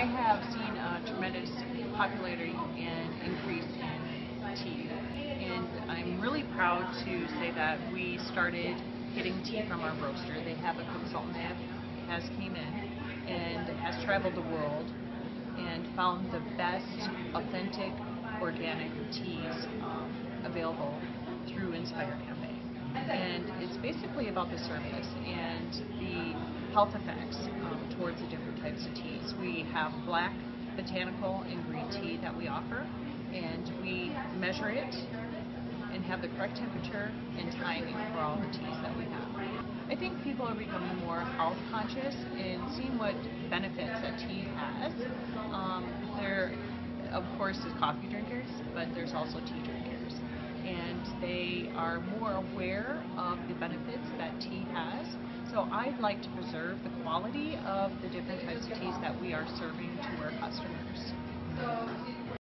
I have seen a tremendous popularity and increase in tea, and I'm really proud to say that we started getting tea from our roaster. They have a consultant that has came in and has traveled the world and found the best authentic organic teas available through Inspire Cafe. And it's basically about the service and the health effects towards the different types of teas. We have black, botanical, and green tea that we offer, and we measure it and have the correct temperature and timing for all the teas that we have. I think people are becoming more health conscious and seeing what benefits that tea has. There, of course, is coffee drinkers, but there's also tea drinkers. And they are more aware of the benefits that tea has. So I'd like to preserve the quality of the different types of teas that we are serving to our customers.